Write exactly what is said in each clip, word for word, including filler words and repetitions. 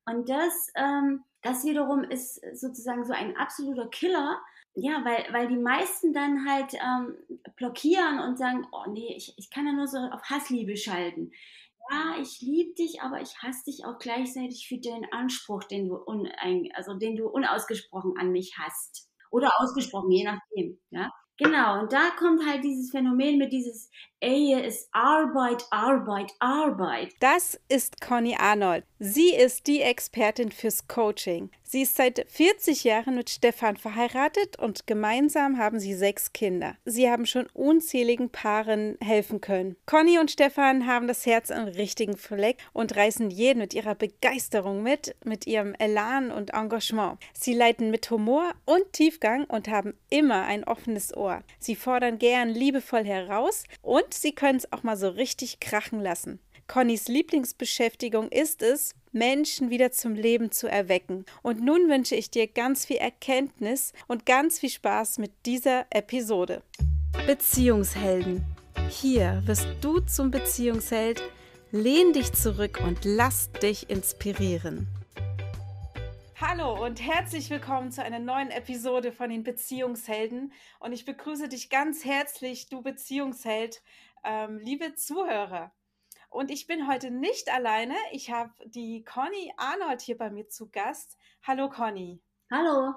Und das, ähm, das wiederum ist sozusagen so ein absoluter Killer, ja, weil, weil die meisten dann halt ähm, blockieren und sagen, oh nee, ich, ich kann ja nur so auf Hassliebe schalten. Ja, ich liebe dich, aber ich hasse dich auch gleichzeitig für den Anspruch, den du, unein, also den du unausgesprochen an mich hast. Oder ausgesprochen, je nachdem. Ja? Genau, und da kommt halt dieses Phänomen mit dieses Ehe ist Arbeit, Arbeit, Arbeit. Das ist Conny Arnold. Sie ist die Expertin fürs Coaching. Sie ist seit vierzig Jahren mit Stefan verheiratet und gemeinsam haben sie sechs Kinder. Sie haben schon unzähligen Paaren helfen können. Conny und Stefan haben das Herz am richtigen Fleck und reißen jeden mit ihrer Begeisterung mit, mit ihrem Elan und Engagement. Sie leiten mit Humor und Tiefgang und haben immer ein offenes Ohr. Sie fordern gern liebevoll heraus und sie können es auch mal so richtig krachen lassen. Connys Lieblingsbeschäftigung ist es, Menschen wieder zum Leben zu erwecken. Und nun wünsche ich dir ganz viel Erkenntnis und ganz viel Spaß mit dieser Episode. Beziehungshelden. Hier wirst du zum Beziehungsheld. Lehn dich zurück und lass dich inspirieren. Hallo und herzlich willkommen zu einer neuen Episode von den Beziehungshelden. Und ich begrüße dich ganz herzlich, du Beziehungsheld, ähm, liebe Zuhörer. Und ich bin heute nicht alleine. Ich habe die Conny Arnold hier bei mir zu Gast. Hallo Conny. Hallo.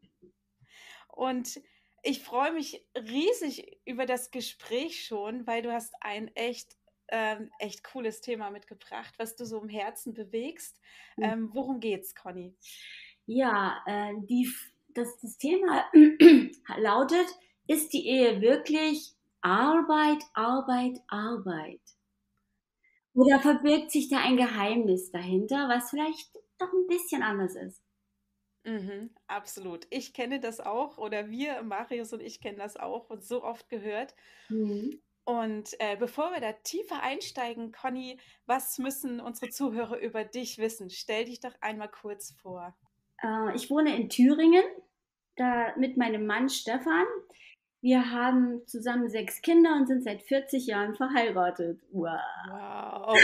Und ich freue mich riesig über das Gespräch schon, weil du hast ein echt, ähm, echt cooles Thema mitgebracht, was du so im Herzen bewegst. Ähm, worum geht's, Conny? Ja, äh, die, das, das Thema lautet, ist die Ehe wirklich Arbeit, Arbeit, Arbeit? Oder verbirgt sich da ein Geheimnis dahinter, was vielleicht doch ein bisschen anders ist? Mhm, absolut. Ich kenne das auch oder wir, Marius und ich, kennen das auch und so oft gehört. Mhm. Und äh, bevor wir da tiefer einsteigen, Conny, was müssen unsere Zuhörer über dich wissen? Stell dich doch einmal kurz vor. Äh, ich wohne in Thüringen, da mit meinem Mann Stefan. Wir haben zusammen sechs Kinder und sind seit vierzig Jahren verheiratet. Wow. Wow.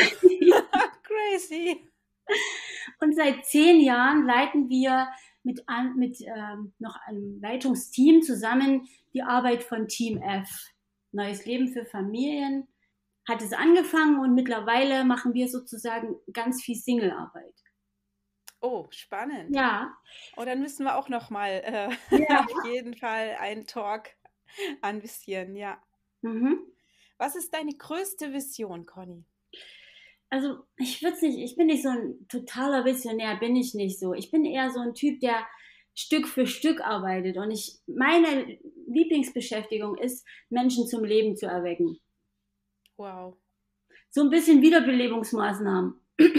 Crazy. Und seit zehn Jahren leiten wir mit, an, mit ähm, noch einem Leitungsteam zusammen die Arbeit von Team F. Neues Leben für Familien hat es angefangen und mittlerweile machen wir sozusagen ganz viel Singlearbeit. Oh, spannend. Ja. Oh, dann müssen wir auch noch mal äh, Ja. auf jeden Fall einen Talk anvisieren, ja. Mhm. Was ist deine größte Vision, Conny? Also ich würde nicht, ich bin nicht so ein totaler Visionär, bin ich nicht so. Ich bin eher so ein Typ, der Stück für Stück arbeitet. Und ich, meine Lieblingsbeschäftigung ist, Menschen zum Leben zu erwecken. Wow. So ein bisschen Wiederbelebungsmaßnahmen.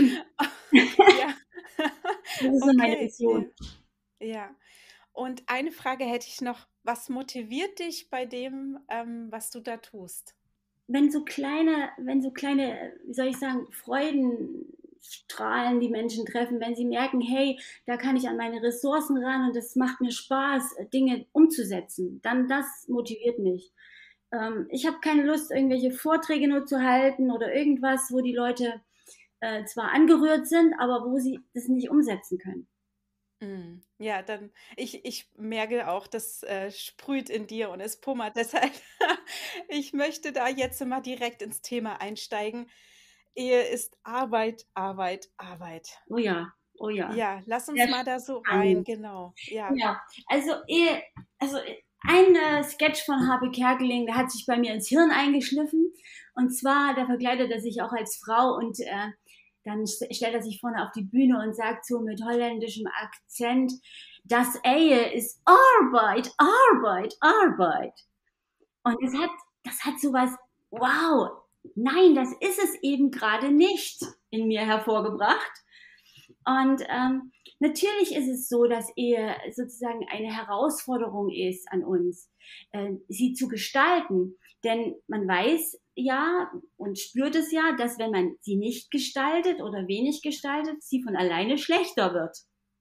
Ja. Das ist so meine Okay. Vision. Ja. Und eine Frage hätte ich noch. Was motiviert dich bei dem, ähm, was du da tust? Wenn so kleine, wenn so kleine, wie soll ich sagen, Freudenstrahlen die Menschen treffen, wenn sie merken, hey, da kann ich an meine Ressourcen ran und es macht mir Spaß, Dinge umzusetzen, dann das motiviert mich. Ähm, ich habe keine Lust, irgendwelche Vorträge nur zu halten oder irgendwas, wo die Leute äh, zwar angerührt sind, aber wo sie das nicht umsetzen können. Mm, Ja, dann, ich, ich merke auch, das äh, sprüht in dir und es pummert. Deshalb, ich möchte da jetzt mal direkt ins Thema einsteigen. Ehe ist Arbeit, Arbeit, Arbeit. Oh ja, oh ja. Ja, lass uns Sehr mal da so rein, spannend. genau. Ja. Ja, also, eh, also ein äh, Sketch von Harpe Kerkeling, der hat sich bei mir ins Hirn eingeschliffen. Und zwar, da verkleidet er sich auch als Frau und äh, dann st- stellt er sich vorne auf die Bühne und sagt so mit holländischem Akzent, das Ehe ist Arbeit, Arbeit, Arbeit. Und das hat, das hat sowas, wow, nein, das ist es eben gerade nicht in mir hervorgebracht. Und ähm, natürlich ist es so, dass Ehe sozusagen eine Herausforderung ist an uns, äh, sie zu gestalten. Denn man weiß ja und spürt es ja, dass wenn man sie nicht gestaltet oder wenig gestaltet, sie von alleine schlechter wird.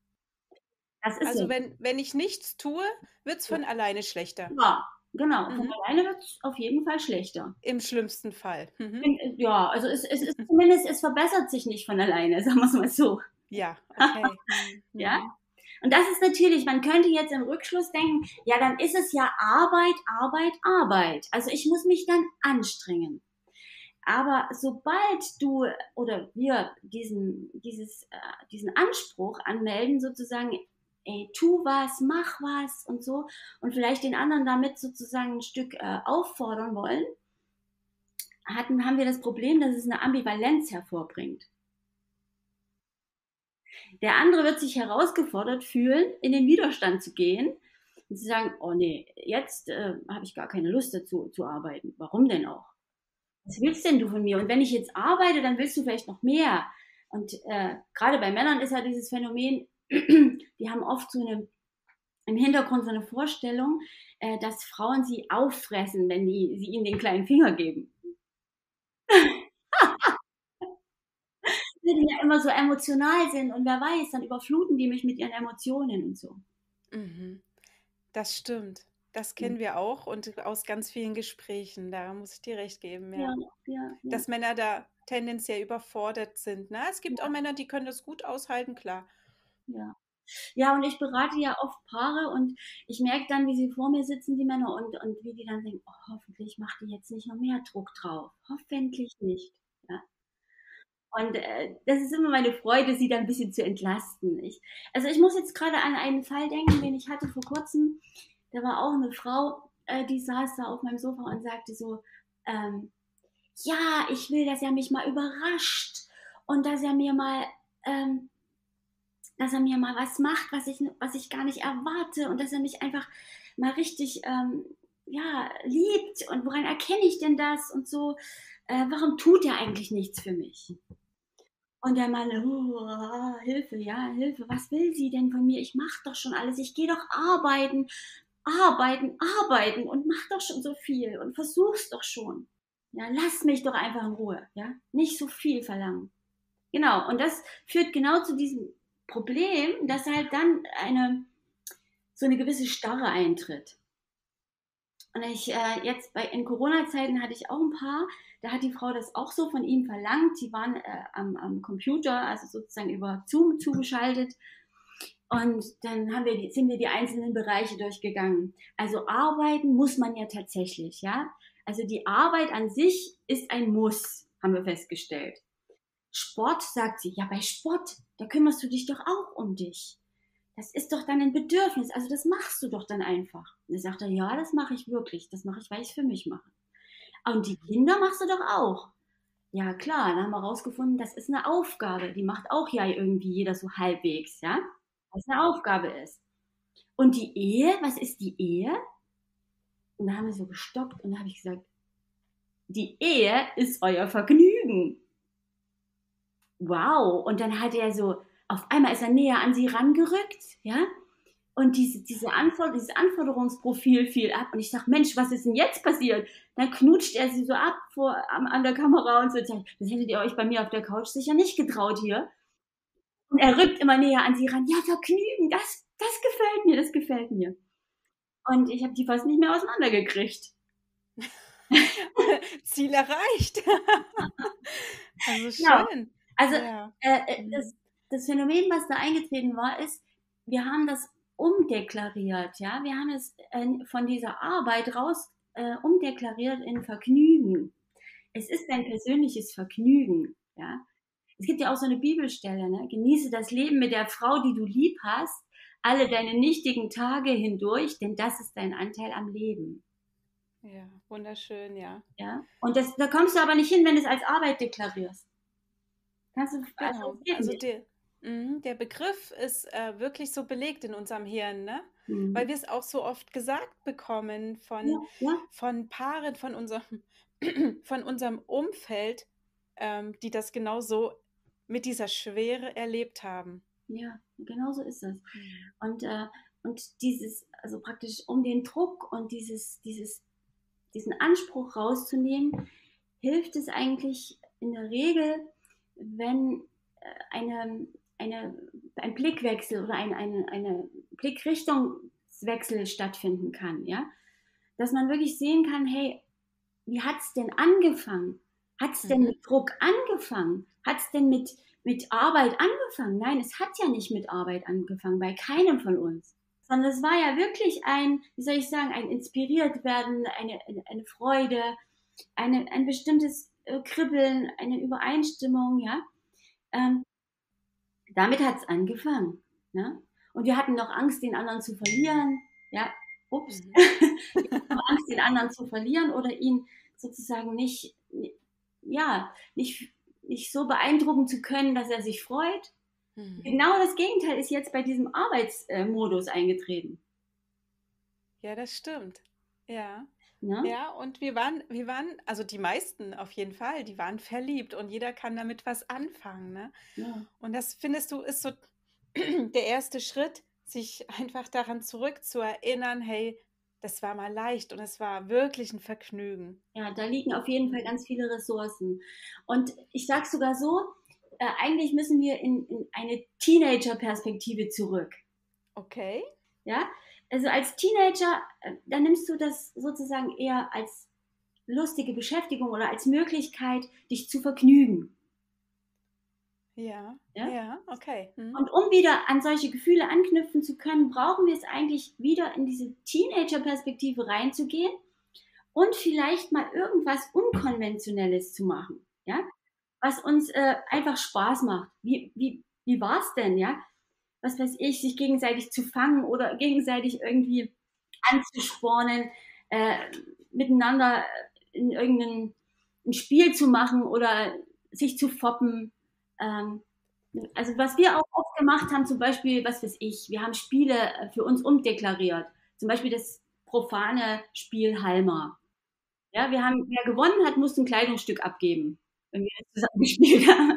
Das ist Also so. wenn, wenn ich nichts tue, wird es von alleine schlechter. Ja, genau. Von Mhm. alleine wird es auf jeden Fall schlechter. Im schlimmsten Fall. Mhm. Ja, also es, es ist zumindest, es verbessert sich nicht von alleine, sagen wir es mal so. Ja, okay. Mhm. Ja? Und das ist natürlich, man könnte jetzt im Rückschluss denken, ja, dann ist es ja Arbeit, Arbeit, Arbeit. Also ich muss mich dann anstrengen. Aber sobald du oder wir diesen, dieses, äh, diesen Anspruch anmelden, sozusagen, ey, tu was, mach was und so, und vielleicht den anderen damit sozusagen ein Stück äh, auffordern wollen, hatten, haben wir das Problem, dass es eine Ambivalenz hervorbringt. Der andere wird sich herausgefordert fühlen, in den Widerstand zu gehen und zu sagen, oh nee, jetzt äh, habe ich gar keine Lust dazu zu arbeiten. Warum denn auch? Was willst denn du von mir? Und wenn ich jetzt arbeite, dann willst du vielleicht noch mehr. Und äh, gerade bei Männern ist ja dieses Phänomen, die haben oft so eine, im Hintergrund so eine Vorstellung, äh, dass Frauen sie auffressen, wenn die, sie ihnen den kleinen Finger geben. Die ja immer so emotional sind und wer weiß, dann überfluten die mich mit ihren Emotionen und so. Mhm. Das stimmt. Das kennen wir auch und aus ganz vielen Gesprächen. Da muss ich dir recht geben, ja. Ja, ja, ja. Dass Männer da tendenziell überfordert sind. Ne? Es gibt auch Männer, die können das gut aushalten, klar. Ja. Ja, und ich berate ja oft Paare und ich merke dann, wie sie vor mir sitzen, die Männer, und, und wie die dann denken, oh, hoffentlich macht die jetzt nicht noch mehr Druck drauf. Hoffentlich nicht. Ja. Und äh, das ist immer meine Freude, sie dann ein bisschen zu entlasten. Ich, also ich muss jetzt gerade an einen Fall denken, den ich hatte vor kurzem. Da war auch eine Frau, äh, die saß da auf meinem Sofa und sagte so, ähm, ja, ich will, dass er mich mal überrascht und dass er mir mal, ähm, dass er mir mal was macht, was ich, was ich gar nicht erwarte, und dass er mich einfach mal richtig, ähm, ja, liebt, und woran erkenne ich denn das und so, äh, warum tut er eigentlich nichts für mich? Und der Mann, oh, Hilfe, ja, Hilfe, was will sie denn von mir? Ich mache doch schon alles, ich gehe doch arbeiten, arbeiten, arbeiten und mach doch schon so viel und versuch's doch schon. Ja, lass mich doch einfach in Ruhe, ja, nicht so viel verlangen. Genau, und das führt genau zu diesem Problem, dass halt dann eine, so eine gewisse Starre eintritt. Und ich, äh, jetzt bei, in Corona-Zeiten hatte ich auch ein paar, da hat die Frau das auch so von ihm verlangt. Sie waren äh, am, am Computer, also sozusagen über Zoom zugeschaltet. Und dann haben wir die, sind wir die einzelnen Bereiche durchgegangen. Also arbeiten muss man ja tatsächlich, ja. Also die Arbeit an sich ist ein Muss, haben wir festgestellt. Sport, sagt sie, ja, bei Sport, da kümmerst du dich doch auch um dich. Das ist doch dann ein Bedürfnis, also das machst du doch dann einfach. Und er sagte, ja, das mache ich wirklich, das mache ich, weil ich es für mich mache. Und die Kinder machst du doch auch. Ja, klar, dann haben wir rausgefunden, das ist eine Aufgabe, die macht auch ja irgendwie jeder so halbwegs, ja, was eine Aufgabe ist. Und die Ehe, was ist die Ehe? Und da haben wir so gestockt und da habe ich gesagt, die Ehe ist euer Vergnügen. Wow, und dann hat er so, auf einmal ist er näher an sie rangerückt, ja, und diese, diese Anforder dieses Anforderungsprofil fiel ab, und ich sag, Mensch, was ist denn jetzt passiert? Dann knutscht er sie so ab vor, an, an der Kamera und so, das hättet ihr euch bei mir auf der Couch sicher nicht getraut hier. Und er rückt immer näher an sie ran, ja, Vergnügen, das, das gefällt mir, das gefällt mir. Und ich habe die fast nicht mehr auseinandergekriegt. Ziel erreicht. Also schön. Ja. Also ja. äh, das, das Phänomen, was da eingetreten war, ist, wir haben das umdeklariert, ja, wir haben es äh, von dieser Arbeit raus äh, umdeklariert in Vergnügen. Es ist ein persönliches Vergnügen, ja. Es gibt ja auch so eine Bibelstelle, ne? Genieße das Leben mit der Frau, die du lieb hast, alle deine nichtigen Tage hindurch, denn das ist dein Anteil am Leben. Ja, wunderschön, ja. Ja. Und das, da kommst du aber nicht hin, wenn du es als Arbeit deklarierst. Kannst du, genau. Also, also der, mh, der Begriff ist äh, wirklich so belegt in unserem Hirn, ne? Mhm. Weil wir es auch so oft gesagt bekommen von, ja, ja. von Paaren, von unserem, von unserem Umfeld, ähm, die das genau so mit dieser Schwere erlebt haben. Ja, genau so ist es. Mhm. Und, äh, und dieses, also praktisch um den Druck und dieses, dieses, diesen Anspruch rauszunehmen, hilft es eigentlich in der Regel, wenn eine, eine, ein Blickwechsel oder ein, eine, eine Blickrichtungswechsel stattfinden kann, ja? Dass man wirklich sehen kann, hey, wie hat es denn angefangen? Hat es denn mhm. mit Druck angefangen? Hat es denn mit, mit Arbeit angefangen. Nein, es hat ja nicht mit Arbeit angefangen, bei keinem von uns. Sondern es war ja wirklich ein, wie soll ich sagen, ein inspiriert werden, eine, eine, eine Freude, eine, ein bestimmtes äh, Kribbeln, eine Übereinstimmung, ja. Ähm, damit hat es angefangen. Ne? Und wir hatten noch Angst, den anderen zu verlieren. Ja, ups. Mhm. Wir hatten noch Angst, den anderen zu verlieren oder ihn sozusagen nicht, ja, nicht, nicht so beeindrucken zu können, dass er sich freut. Mhm. Genau das Gegenteil ist jetzt bei diesem Arbeitsmodus eingetreten. Ja, das stimmt. Ja. Ja, ja, und wir waren, wir waren, also die meisten auf jeden Fall, die waren verliebt und jeder kann damit was anfangen, ne? Ja. Und das findest du, ist so der erste Schritt, sich einfach daran zurückzuerinnern, hey, das war mal leicht und es war wirklich ein Vergnügen. Ja, da liegen auf jeden Fall ganz viele Ressourcen. Und ich sage sogar so, äh, eigentlich müssen wir in, in eine Teenager-Perspektive zurück. Okay. Ja, also als Teenager, da nimmst du das sozusagen eher als lustige Beschäftigung oder als Möglichkeit, dich zu vergnügen. Ja, ja, ja, okay. Hm. Und um wieder an solche Gefühle anknüpfen zu können, brauchen wir es eigentlich wieder in diese Teenager-Perspektive reinzugehen und vielleicht mal irgendwas Unkonventionelles zu machen, ja, was uns äh, einfach Spaß macht. Wie, wie, wie war es denn, ja? Was weiß ich, sich gegenseitig zu fangen oder gegenseitig irgendwie anzuspornen, äh, miteinander in irgendein ein Spiel zu machen oder sich zu foppen. Ähm, also was wir auch oft gemacht haben, zum Beispiel, was weiß ich, wir haben Spiele für uns umdeklariert. Zum Beispiel das profane Spiel Halma. Ja, wir haben, wer gewonnen hat, musste ein Kleidungsstück abgeben, wenn wir das zusammen gespielt haben.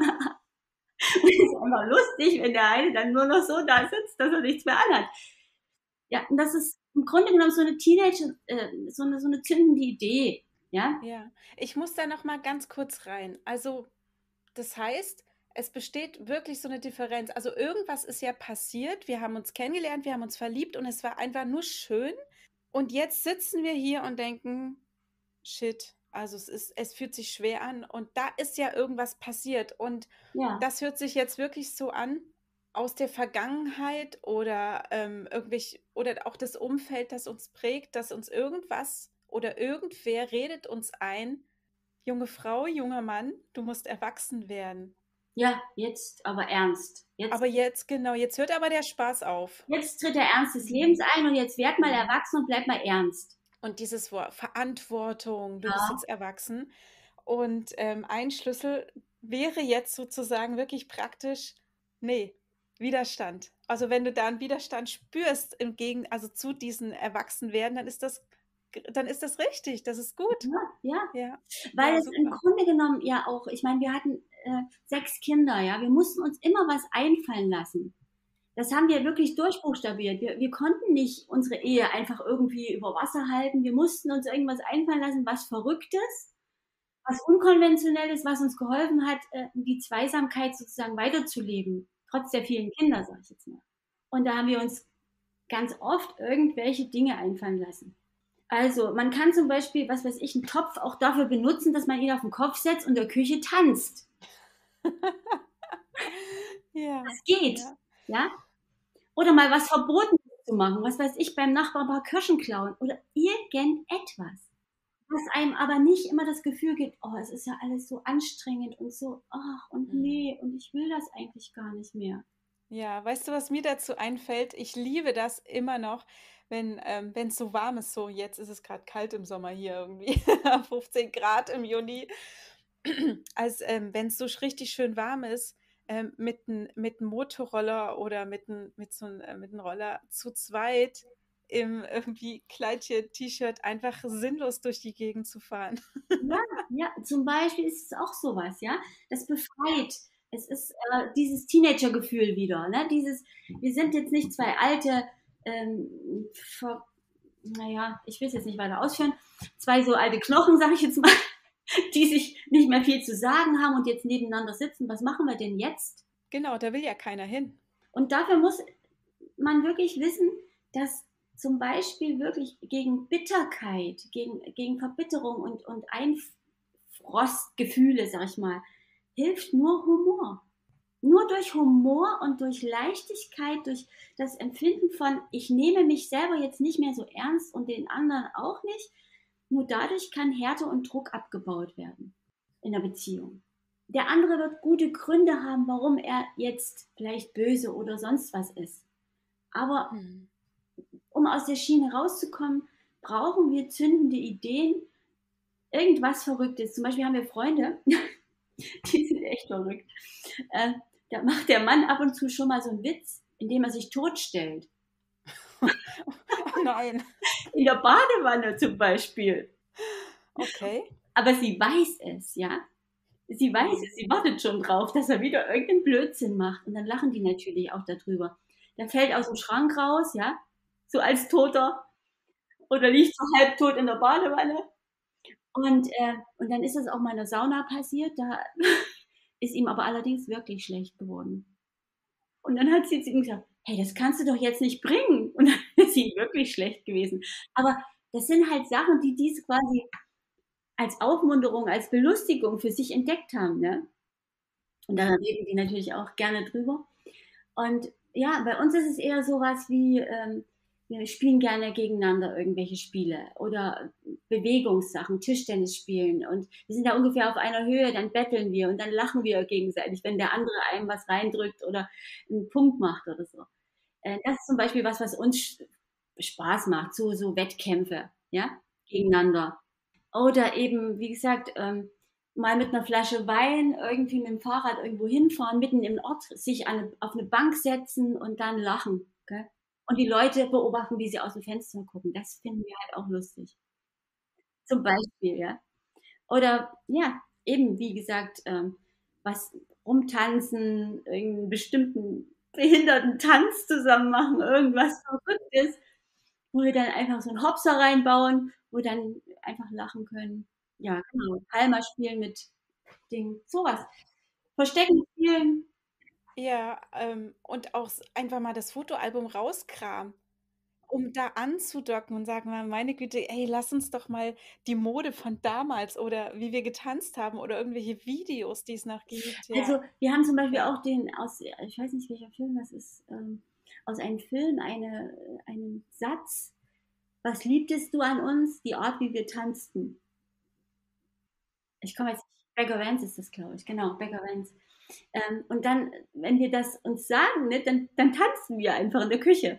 Und es ist einfach lustig, wenn der eine dann nur noch so da sitzt, dass er nichts mehr anhat. Ja, und das ist im Grunde genommen so eine Teenager, äh, so eine, so eine zündende Idee. Ja? Ja, ich muss da noch mal ganz kurz rein. Also, das heißt, es besteht wirklich so eine Differenz. Also, irgendwas ist ja passiert. Wir haben uns kennengelernt, wir haben uns verliebt und es war einfach nur schön. Und jetzt sitzen wir hier und denken, shit, also es ist, es fühlt sich schwer an und da ist ja irgendwas passiert und ja. Das hört sich jetzt wirklich so an aus der Vergangenheit oder ähm, irgendwelche oder auch das Umfeld, das uns prägt, dass uns irgendwas oder irgendwer redet uns ein, junge Frau, junger Mann, du musst erwachsen werden. Ja, jetzt aber ernst. Jetzt, aber jetzt, genau, jetzt hört aber der Spaß auf. Jetzt tritt der Ernst des Lebens ein und jetzt werd mal erwachsen und bleib mal ernst. Und dieses Wort Verantwortung, du ja. bist jetzt erwachsen. Und ähm, ein Schlüssel wäre jetzt sozusagen wirklich praktisch, nee, Widerstand. Also wenn du da einen Widerstand spürst, im Gegen, also zu diesen Erwachsenwerden, dann ist das, dann ist das richtig, das ist gut. Ja, ja. ja. Weil ja, es im Grunde genommen ja auch, ich meine, wir hatten äh, sechs Kinder, ja, wir mussten uns immer was einfallen lassen. Das haben wir wirklich durchbuchstabiert. Wir, wir konnten nicht unsere Ehe einfach irgendwie über Wasser halten. Wir mussten uns irgendwas einfallen lassen, was Verrücktes, was Unkonventionelles, was uns geholfen hat, die Zweisamkeit sozusagen weiterzuleben, trotz der vielen Kinder, sag ich jetzt mal. Und da haben wir uns ganz oft irgendwelche Dinge einfallen lassen. Also man kann zum Beispiel, was weiß ich, einen Topf auch dafür benutzen, dass man ihn auf den Kopf setzt und in der Küche tanzt. Ja. Das geht. Ja. Ja? Oder mal was verboten zu machen, was weiß ich, beim Nachbarn ein paar Kirschen klauen oder irgendetwas, was einem aber nicht immer das Gefühl gibt, oh, es ist ja alles so anstrengend und so, ach und nee, und ich will das eigentlich gar nicht mehr. Ja, weißt du, was mir dazu einfällt? Ich liebe das immer noch, wenn ähm, es so warm ist, so jetzt ist es gerade kalt im Sommer hier irgendwie, fünfzehn Grad im Juni, als ähm, wenn es so richtig schön warm ist, ähm, mit einem mit Motorroller oder mit einem mit so äh, mit Roller zu zweit im irgendwie Kleidchen, T-Shirt einfach sinnlos durch die Gegend zu fahren. Ja, ja, zum Beispiel ist es auch sowas, ja, das befreit. Es ist äh, dieses Teenager-Gefühl wieder, ne? Dieses, wir sind jetzt nicht zwei alte, ähm, ver, naja, ich will es jetzt nicht weiter ausführen, zwei so alte Knochen, sag ich jetzt mal, die sich nicht mehr viel zu sagen haben und jetzt nebeneinander sitzen. Was machen wir denn jetzt? Genau, da will ja keiner hin. Und dafür muss man wirklich wissen, dass zum Beispiel wirklich gegen Bitterkeit, gegen, gegen Verbitterung und, und Einfrostgefühle, sag ich mal, hilft nur Humor. nur durch Humor und durch Leichtigkeit, durch das Empfinden von, ich nehme mich selber jetzt nicht mehr so ernst und den anderen auch nicht, nur dadurch kann Härte und Druck abgebaut werden in der Beziehung. Der andere wird gute Gründe haben, warum er jetzt vielleicht böse oder sonst was ist. Aber Hm. um aus der Schiene rauszukommen, brauchen wir zündende Ideen, irgendwas Verrücktes. Zum Beispiel haben wir Freunde, die sind echt verrückt. Äh, da macht der Mann ab und zu schon mal so einen Witz, indem er sich totstellt. Oh nein. In der Badewanne zum Beispiel. Okay. Aber sie weiß es, ja. Sie weiß Hm. es, sie wartet schon drauf, dass er wieder irgendeinen Blödsinn macht. Und dann lachen die natürlich auch darüber. Der fällt aus dem Schrank raus, ja, so als Toter. Oder liegt so halbtot in der Badewanne. Und, äh, und dann ist es auch mal in der Sauna passiert. Da ist ihm aber allerdings wirklich schlecht geworden. Und dann hat sie zu ihm gesagt, hey, das kannst du doch jetzt nicht bringen. Und dann ist ihm wirklich schlecht gewesen. Aber das sind halt Sachen, die dies quasi als Aufmunterung, als Belustigung für sich entdeckt haben. Ne? Und da reden die natürlich auch gerne drüber. Und ja, bei uns ist es eher sowas wie, ähm, wir spielen gerne gegeneinander irgendwelche Spiele oder Bewegungssachen, Tischtennis spielen. Und wir sind da ungefähr auf einer Höhe, dann betteln wir und dann lachen wir gegenseitig, wenn der andere einem was reindrückt oder einen Punkt macht oder so. Äh, das ist zum Beispiel was, was uns Spaß macht, so, so Wettkämpfe, ja, gegeneinander. Oder eben, wie gesagt, ähm, mal mit einer Flasche Wein irgendwie mit dem Fahrrad irgendwo hinfahren, mitten im Ort, sich an, auf eine Bank setzen und dann lachen. Gell? Und die Leute beobachten, wie sie aus dem Fenster gucken. Das finden wir halt auch lustig. Zum Beispiel, ja. Oder ja, eben, wie gesagt, ähm, was rumtanzen, irgendeinen bestimmten behinderten Tanz zusammen machen, irgendwas Verrücktes, wo wir dann einfach so einen Hopser reinbauen, wo wir dann einfach lachen können. Ja, genau. Halma spielen mit Ding, sowas. Verstecken spielen. Ja, ähm, und auch s einfach mal das Fotoalbum rauskramen, um da anzudocken und sagen mal: „Meine Güte, ey, lass uns doch mal die Mode von damals oder wie wir getanzt haben oder irgendwelche Videos, die es noch gibt." Ja, Also, wir haben zum Beispiel ja. auch den aus, ich weiß nicht, welcher Film das ist, ähm, aus einem Film eine, einen Satz. Was liebtest du an uns? Die Art, wie wir tanzten. Ich komme jetzt nicht, Beggar Vance ist das, glaube ich. Genau, Beggar Vance. Ähm, und dann, wenn wir das uns sagen, ne, dann, dann tanzen wir einfach in der Küche.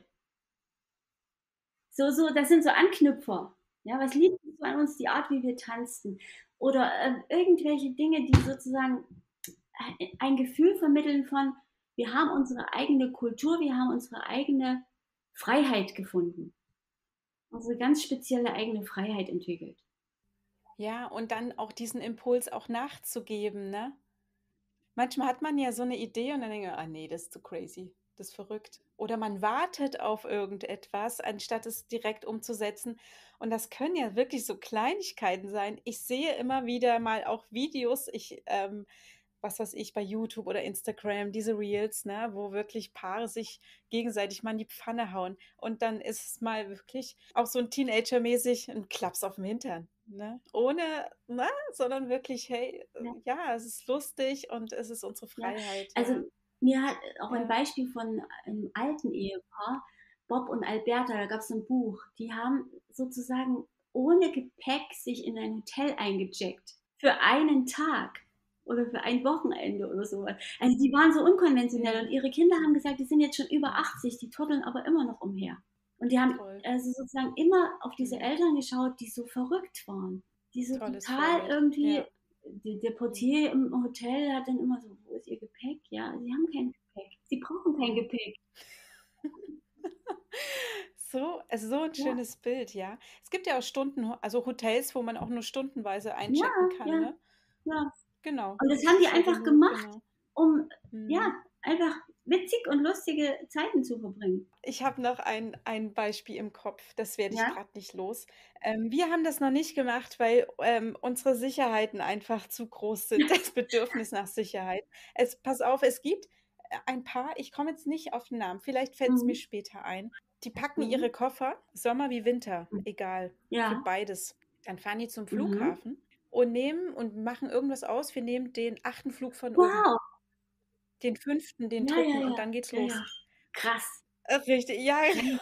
So, so, das sind so Anknüpfer. Ja, was liebtest du an uns? Die Art, wie wir tanzten. Oder äh, irgendwelche Dinge, die sozusagen äh, ein Gefühl vermitteln von, wir haben unsere eigene Kultur, wir haben unsere eigene Freiheit gefunden. Unsere ganz spezielle eigene Freiheit entwickelt. Ja, und dann auch diesen Impuls auch nachzugeben, ne? Manchmal hat man ja so eine Idee und dann denkt man: „Ah ne, das ist zu crazy, das ist verrückt." Oder man wartet auf irgendetwas, anstatt es direkt umzusetzen. Und das können ja wirklich so Kleinigkeiten sein. Ich sehe immer wieder mal auch Videos, ich, ähm was weiß ich, bei YouTube oder Instagram, diese Reels, ne, wo wirklich Paare sich gegenseitig mal in die Pfanne hauen. Und dann ist es mal wirklich auch so ein Teenager-mäßig 'n Klaps auf aufm Hintern, ne? Ohne, ne, sondern wirklich: „Hey, äh, Ja. ja, es ist lustig und es ist unsere Ja, Freiheit", ja. also mir hat auch ein Ja. Beispiel von einem alten Ehepaar, Bob und Alberta, da gab es ein Buch, die haben sozusagen ohne Gepäck sich in ein Hotel eingecheckt. Für einen Tag oder für ein Wochenende oder sowas. Also die waren so unkonventionell Ja, und ihre Kinder haben gesagt, die sind jetzt schon über achtzig, die turteln aber immer noch umher. Und die haben toll. also sozusagen immer auf diese Mhm. Eltern geschaut, die so verrückt waren, die so Tolles total Vorbild. irgendwie, Ja. der, der Mhm. Portier im Hotel hat dann immer so, wo ist Ihr Gepäck? Ja, Sie haben kein Gepäck. Sie brauchen kein Mhm. Gepäck. So, also so ein Ja, schönes Bild, ja. Es gibt ja auch Stunden also Hotels, wo man auch nur stundenweise ja, einchecken kann, ja, ne? ja. Genau, Und das das haben die ist ja einfach genug, gemacht, genau. um, Mhm. ja, einfach witzig und lustige Zeiten zu verbringen. Ich habe noch ein ein Beispiel im Kopf, das werde ich Ja, gerade nicht los. Ähm, wir haben das noch nicht gemacht, weil, ähm, unsere Sicherheiten einfach zu groß sind, das Bedürfnis nach Sicherheit. Es pass auf, es gibt, äh, ein Paar, ich komme jetzt nicht auf den Namen, vielleicht fällt es mir mhm. später ein. Die packen Mhm. ihre Koffer, Sommer wie Winter, egal, für Ja, beides. Dann fahren die zum mhm. Flughafen und nehmen und machen irgendwas aus: „Wir nehmen den achten Flug von oben." Wow, Den fünften, den Ja, dritten ja, und ja. dann geht's Ja, los. ja. Krass. Äh, richtig, ja, Ja.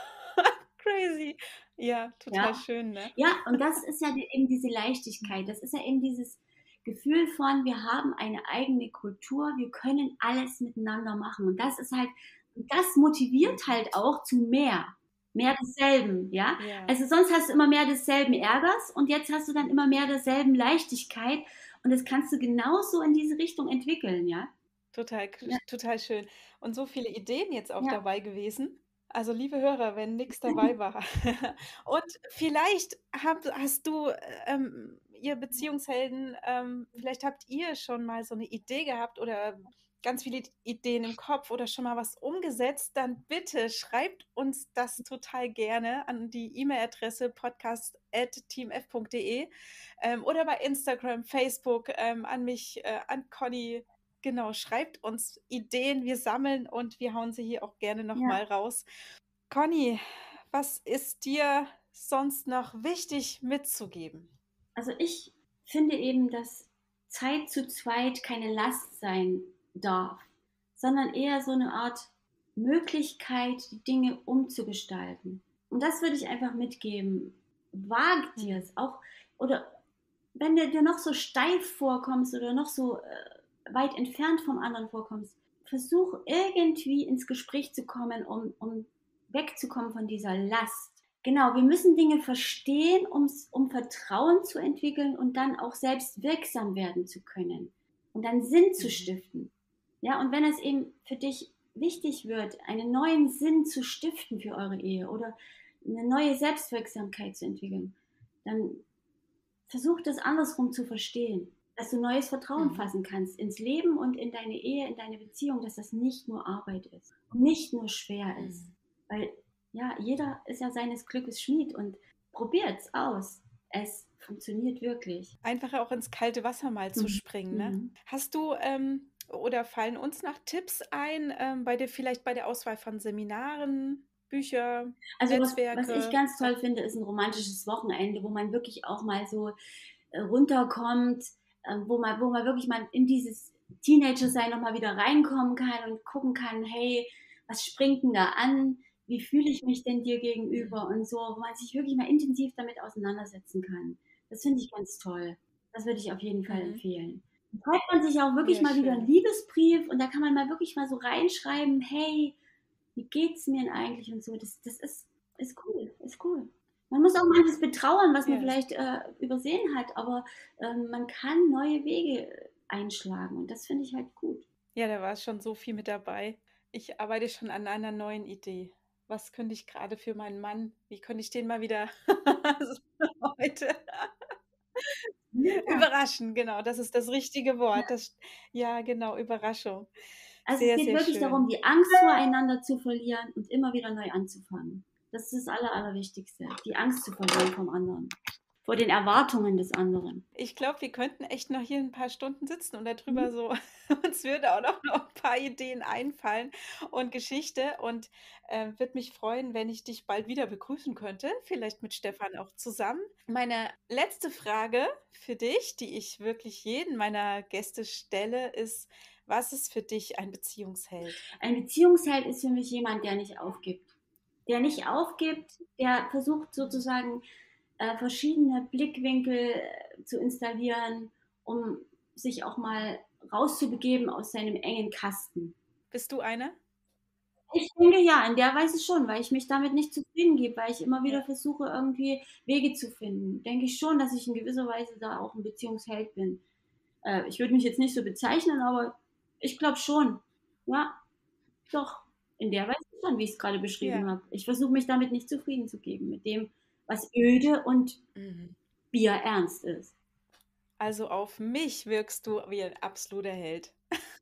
crazy. Ja, total Ja. schön, ne? Ja, und das ist ja die, eben diese Leichtigkeit. Das ist ja eben dieses Gefühl von, wir haben eine eigene Kultur, wir können alles miteinander machen. Und das ist halt, das motiviert halt auch zu mehr. Mehr desselben, ja. Ja, Also sonst hast du immer mehr desselben Ärgers und jetzt hast du dann immer mehr derselben Leichtigkeit und das kannst du genauso in diese Richtung entwickeln, ja. total, Ja, total schön. Und so viele Ideen jetzt auch ja. dabei gewesen. Also, liebe Hörer, wenn nichts dabei war. Und vielleicht hab, hast du, ähm, ihr Beziehungshelden, ähm, vielleicht habt ihr schon mal so eine Idee gehabt oder ganz viele Ideen im Kopf oder schon mal was umgesetzt, dann bitte schreibt uns das total gerne an die E-Mail-Adresse podcast at teamf punkt de ähm, oder bei Instagram, Facebook, ähm, an mich, äh, an Conny. Genau, schreibt uns Ideen, wir sammeln und wir hauen sie hier auch gerne Ja. nochmal raus. Conny, was ist dir sonst noch wichtig mitzugeben? Also ich finde eben, dass Zeit zu zweit keine Last sein darf, sondern eher so eine Art Möglichkeit, die Dinge umzugestalten. Und das würde ich einfach mitgeben. Wag dir Hm. es auch, oder wenn du dir noch so steif vorkommst oder noch so äh, weit entfernt vom anderen vorkommst, versuch irgendwie ins Gespräch zu kommen, um, um wegzukommen von dieser Last. Genau, wir müssen Dinge verstehen, um's, um Vertrauen zu entwickeln und dann auch selbst wirksam werden zu können und dann Sinn zu Mhm. stiften. Ja, und wenn es eben für dich wichtig wird, einen neuen Sinn zu stiften für eure Ehe oder eine neue Selbstwirksamkeit zu entwickeln, dann versuch das andersrum zu verstehen, dass du neues Vertrauen Mhm. fassen kannst ins Leben und in deine Ehe, in deine Beziehung, dass das nicht nur Arbeit ist und nicht nur schwer ist. Mhm. Weil ja, jeder ist ja seines Glückes Schmied und probiert's aus. Es funktioniert wirklich. Einfach auch ins kalte Wasser mal zu Mhm. springen, ne? Mhm. Hast du ähm, oder fallen uns noch Tipps ein, ähm, bei der, vielleicht bei der Auswahl von Seminaren, Bücher, Also was, was ich Netzwerke? ganz toll finde, ist ein romantisches Wochenende, wo man wirklich auch mal so äh, runterkommt, äh, wo, man, wo man wirklich mal in dieses Teenager-Sein nochmal wieder reinkommen kann und gucken kann, hey, was springt denn da an? Wie fühle ich mich denn dir gegenüber? Und so, wo man sich wirklich mal intensiv damit auseinandersetzen kann. Das finde ich ganz toll. Das würde ich auf jeden Fall Mhm. empfehlen. Dann schreibt man sich auch wirklich Ja, mal wieder einen schön. Liebesbrief und da kann man mal wirklich mal so reinschreiben, hey, wie geht's mir denn eigentlich und so. Das, das ist, ist cool, ist cool. Man muss auch manches betrauern, was man Ja, vielleicht äh, übersehen hat, aber ähm, man kann neue Wege einschlagen und das finde ich halt gut. ja, da war schon so viel mit dabei. Ich arbeite schon an einer neuen Idee. Was könnte ich gerade für meinen Mann, wie könnte ich den mal wieder heute Ja. überraschen? Genau, das ist das richtige Wort. Das, ja, genau, Überraschung. Also es Sehr, geht sehr wirklich darum, schön. die Angst voreinander zu verlieren und immer wieder neu anzufangen. Das ist das Aller, Allerwichtigste, die Angst zu verlieren vom anderen, vor den Erwartungen des anderen. Ich glaube, wir könnten echt noch hier ein paar Stunden sitzen und Mhm. darüber so, uns würde auch noch, noch ein paar Ideen einfallen und Geschichte und äh, würde mich freuen, wenn ich dich bald wieder begrüßen könnte, vielleicht mit Stefan auch zusammen. Meine letzte Frage für dich, die ich wirklich jeden meiner Gäste stelle, ist, was ist für dich ein Beziehungsheld? Ein Beziehungsheld ist für mich jemand, der nicht aufgibt. Der nicht aufgibt, der versucht sozusagen äh, verschiedene Blickwinkel äh, zu installieren, um sich auch mal rauszubegeben aus seinem engen Kasten. Bist du einer? Ich denke ja, in der Weise schon, weil ich mich damit nicht zufrieden gebe, weil ich immer wieder Ja. versuche, irgendwie Wege zu finden. Denke ich schon, dass ich in gewisser Weise da auch ein Beziehungsheld bin. Äh, ich würde mich jetzt nicht so bezeichnen, aber ich glaube schon. Ja, doch. In der Weise schon, wie ich es gerade beschrieben Ja. habe. Ich versuche mich damit nicht zufrieden zu geben, mit dem, was öde und Mhm. bierernst ist. Also auf mich wirkst du wie ein absoluter Held.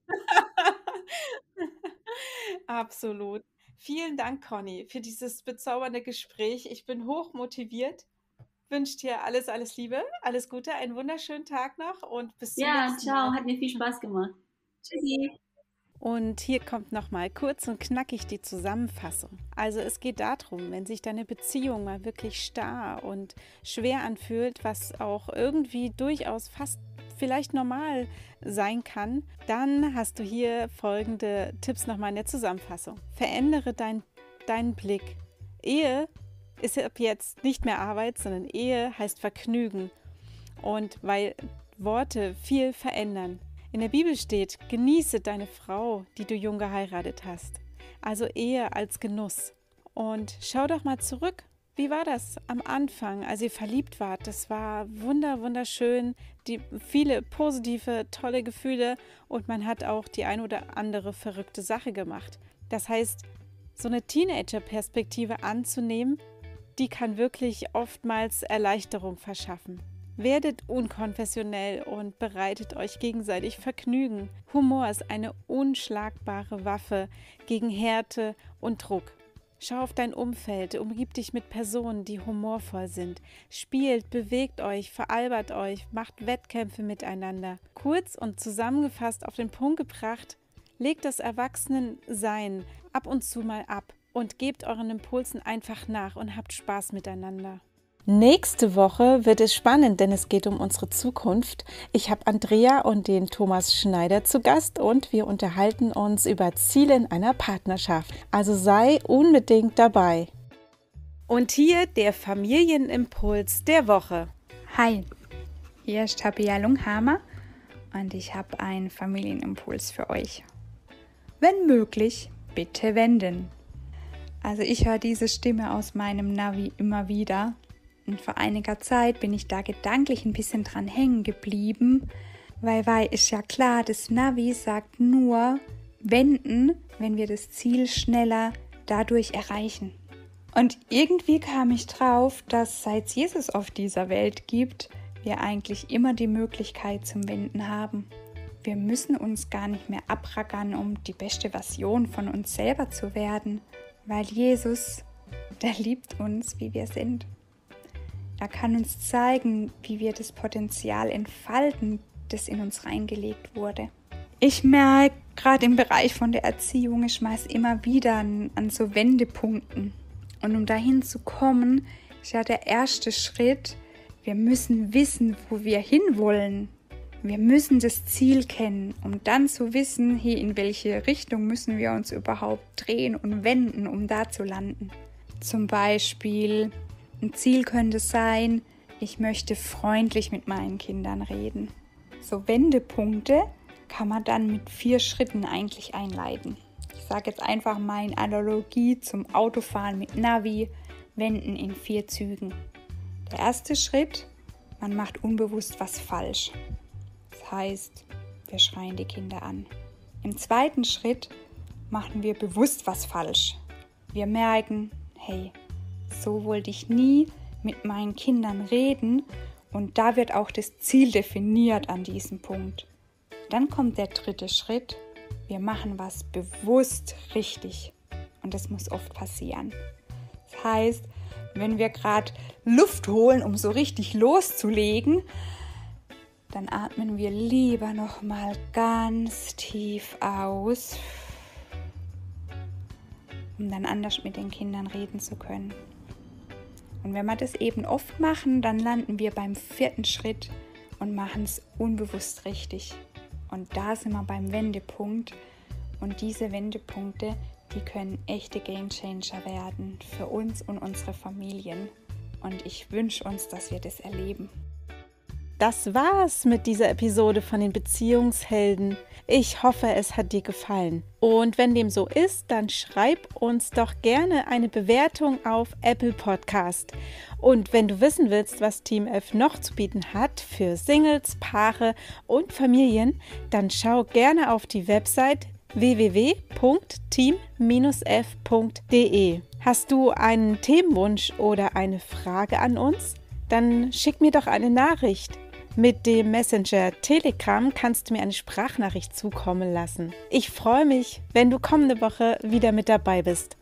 Absolut. Vielen Dank, Conny, für dieses bezaubernde Gespräch. Ich bin hoch motiviert. Wünsche dir alles, alles Liebe, alles Gute, einen wunderschönen Tag noch und bis zum Ja, nächsten ciao, Mal. hat mir viel Spaß gemacht. Tschüssi. Und hier kommt nochmal kurz und knackig die Zusammenfassung. Also es geht darum, wenn sich deine Beziehung mal wirklich starr und schwer anfühlt, was auch irgendwie durchaus fast vielleicht normal sein kann, dann hast du hier folgende Tipps nochmal in der Zusammenfassung. Verändere dein, deinen Blick. Ehe ist ab jetzt nicht mehr Arbeit, sondern Ehe heißt Vergnügen. Und weil Worte viel verändern. In der Bibel steht, genieße deine Frau, die du jung geheiratet hast. Also Ehe als Genuss. Und schau doch mal zurück. Wie war das am Anfang, als ihr verliebt wart? Das war wunder, wunderschön, die, viele positive, tolle Gefühle und man hat auch die ein oder andere verrückte Sache gemacht. Das heißt, so eine Teenager-Perspektive anzunehmen, die kann wirklich oftmals Erleichterung verschaffen. Werdet unkonfessionell und bereitet euch gegenseitig Vergnügen. Humor ist eine unschlagbare Waffe gegen Härte und Druck. Schau auf dein Umfeld, umgib dich mit Personen, die humorvoll sind. Spielt, bewegt euch, veralbert euch, macht Wettkämpfe miteinander. Kurz und zusammengefasst auf den Punkt gebracht, legt das Erwachsenensein ab und zu mal ab und gebt euren Impulsen einfach nach und habt Spaß miteinander. Nächste Woche wird es spannend, denn es geht um unsere Zukunft. Ich habe Andrea und den Thomas Schneider zu Gast und wir unterhalten uns über Ziele in einer Partnerschaft. Also sei unbedingt dabei. Und hier der Familienimpuls der Woche. Hi, hier ist Tabea Lunghammer und ich habe einen Familienimpuls für euch. Wenn möglich, bitte wenden. Also ich höre diese Stimme aus meinem Navi immer wieder. Und vor einiger Zeit bin ich da gedanklich ein bisschen dran hängen geblieben, weil, weil ist ja klar, das Navi sagt nur wenden, wenn wir das Ziel schneller dadurch erreichen. Und irgendwie kam ich drauf, dass seit es Jesus auf dieser Welt gibt, wir eigentlich immer die Möglichkeit zum Wenden haben. Wir müssen uns gar nicht mehr abrackern, um die beste Version von uns selber zu werden, weil Jesus, der liebt uns, wie wir sind. Er kann uns zeigen, wie wir das Potenzial entfalten, das in uns reingelegt wurde. Ich merke, gerade im Bereich von der Erziehung, ich schmeiß immer wieder an, an so Wendepunkten. Und um dahin zu kommen, ist ja der erste Schritt, wir müssen wissen, wo wir hinwollen. Wir müssen das Ziel kennen, um dann zu wissen, hey, in welche Richtung müssen wir uns überhaupt drehen und wenden, um da zu landen. Zum Beispiel, ein Ziel könnte sein, ich möchte freundlich mit meinen Kindern reden. So Wendepunkte kann man dann mit vier Schritten eigentlich einleiten. Ich sage jetzt einfach mal in Analogie zum Autofahren mit Navi, wenden in vier Zügen. Der erste Schritt, man macht unbewusst was falsch. Das heißt, wir schreien die Kinder an. Im zweiten Schritt machen wir bewusst was falsch. Wir merken, hey, so wollte ich nie mit meinen Kindern reden und da wird auch das Ziel definiert an diesem Punkt. Dann kommt der dritte Schritt, wir machen was bewusst richtig und das muss oft passieren. Das heißt, wenn wir gerade Luft holen, um so richtig loszulegen, dann atmen wir lieber nochmal ganz tief aus, um dann anders mit den Kindern reden zu können. Und wenn wir das eben oft machen, dann landen wir beim vierten Schritt und machen es unbewusst richtig. Und da sind wir beim Wendepunkt. Und diese Wendepunkte, die können echte Gamechanger werden für uns und unsere Familien. Und ich wünsche uns, dass wir das erleben. Das war's mit dieser Episode von den Beziehungshelden. Ich hoffe, es hat dir gefallen. Und wenn dem so ist, dann schreib uns doch gerne eine Bewertung auf Apple Podcast. Und wenn du wissen willst, was Team F noch zu bieten hat für Singles, Paare und Familien, dann schau gerne auf die Website w w w punkt team f punkt d e. Hast du einen Themenwunsch oder eine Frage an uns? Dann schick mir doch eine Nachricht. Mit dem Messenger Telegram kannst du mir eine Sprachnachricht zukommen lassen. Ich freue mich, wenn du kommende Woche wieder mit dabei bist.